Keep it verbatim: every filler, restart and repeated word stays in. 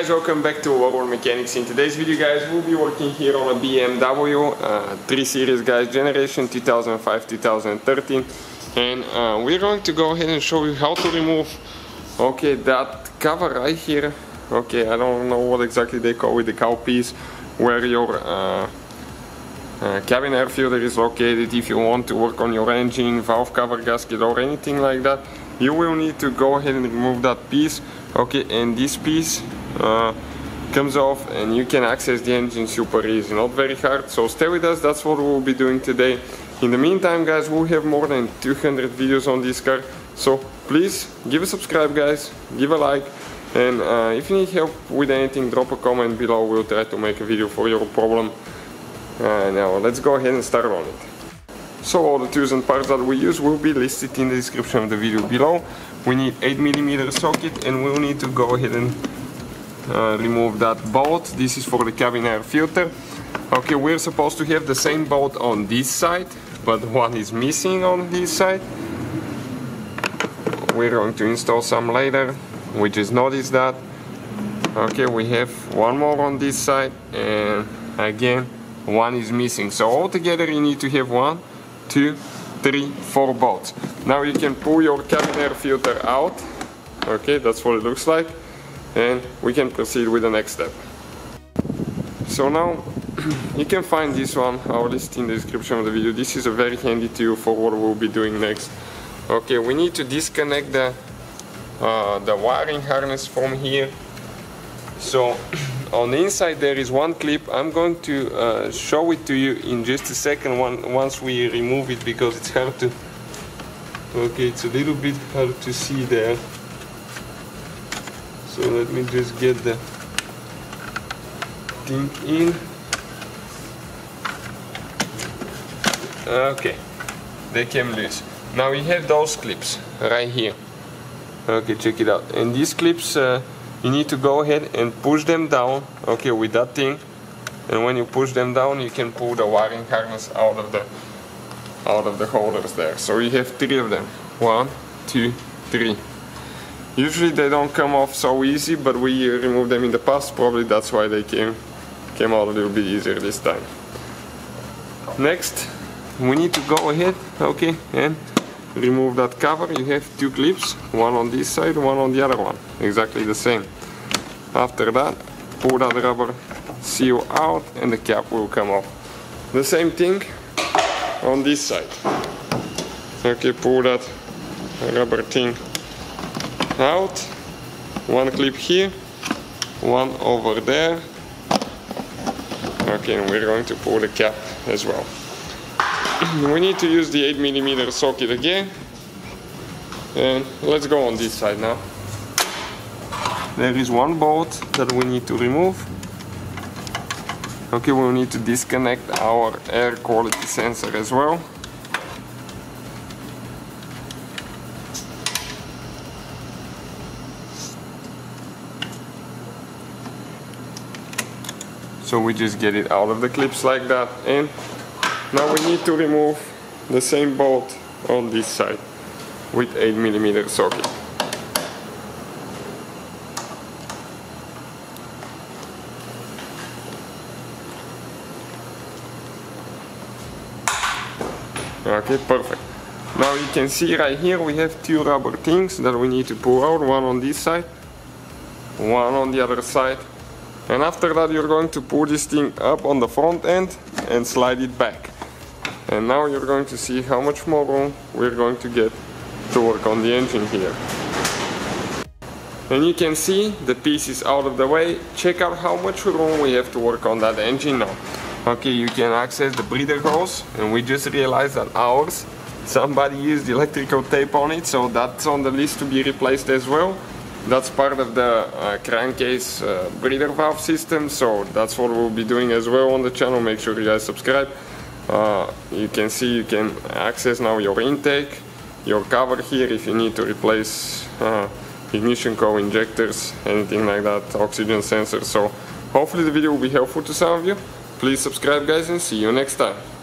guys, welcome back to World Mechanics. In today's video guys, we'll be working here on a B M W uh, three series guys, generation two thousand five to two thousand thirteen, and uh, we're going to go ahead and show you how to remove okay that cover right here. Okay, I don't know what exactly they call it, the cowl piece where your uh, uh, cabin air filter is located. If you want to work on your engine, valve cover gasket or anything like that, you will need to go ahead and remove that piece. Okay, and this piece uh, comes off and you can access the engine super easy, not very hard. So stay with us, that's what we'll be doing today. In the meantime guys, we'll have more than two hundred videos on this car, so please give a subscribe guys, give a like, and uh, if you need help with anything, drop a comment below. We'll try to make a video for your problem. Uh, now let's go ahead and start on it. So all the tools and parts that we use will be listed in the description of the video below. We need eight millimeter socket and we'll need to go ahead and uh, remove that bolt. This is for the cabin air filter. Okay, we're supposed to have the same bolt on this side, but one is missing on this side. We're going to install some later. We just noticed that. Okay, we have one more on this side and again one is missing. So altogether you need to have one, two, three, four bolts. Now you can pull your cabin air filter out. Okay, that's what it looks like, and we can proceed with the next step. So now you can find this one, I'll list in the description of the video. This is a very handy tool for what we'll be doing next. Okay, we need to disconnect the uh, the wiring harness from here. So on the inside there is one clip. I'm going to uh, show it to you in just a second one, once we remove it, because it's hard to okay it's a little bit hard to see there. So let me just get the thing in. Okay, they came loose. Now we have those clips right here. Okay, check it out. And these clips uh, you need to go ahead and push them down, okay, with that thing, and when you push them down you can pull the wiring harness out of the out of the holders there. So you have three of them. One, two, three. Usually they don't come off so easy, but we removed them in the past, probably that's why they came came out a little bit easier this time. Next we need to go ahead, okay, and remove that cover. You have two clips, one on this side, one on the other one, exactly the same. After that, pull that rubber seal out and the cap will come off. The same thing on this side. Okay, pull that rubber thing out. One clip here, one over there. Okay, and we're going to pull the cap as well. We need to use the eight millimeter socket again, and let's go on this side now. There is one bolt that we need to remove. Okay, we'll need to disconnect our air quality sensor as well. So we just get it out of the clips like that, and now we need to remove the same bolt on this side with eight millimeter socket. Okay, perfect. Now you can see right here we have two rubber things that we need to pull out, one on this side, one on the other side. And after that you're going to pull this thing up on the front end and slide it back. And now you're going to see how much more room we're going to get to work on the engine here. And you can see the piece is out of the way. Check out how much room we have to work on that engine now. Okay, you can access the breather hose, and we just realized that ours, somebody used electrical tape on it, so that's on the list to be replaced as well. That's part of the uh, crankcase uh, breather valve system, so that's what we'll be doing as well on the channel. Make sure you guys subscribe. Uh, you can see you can access now your intake, your cover here if you need to replace uh, ignition coil injectors, anything like that, oxygen sensors. So hopefully the video will be helpful to some of you. Please subscribe guys, and see you next time.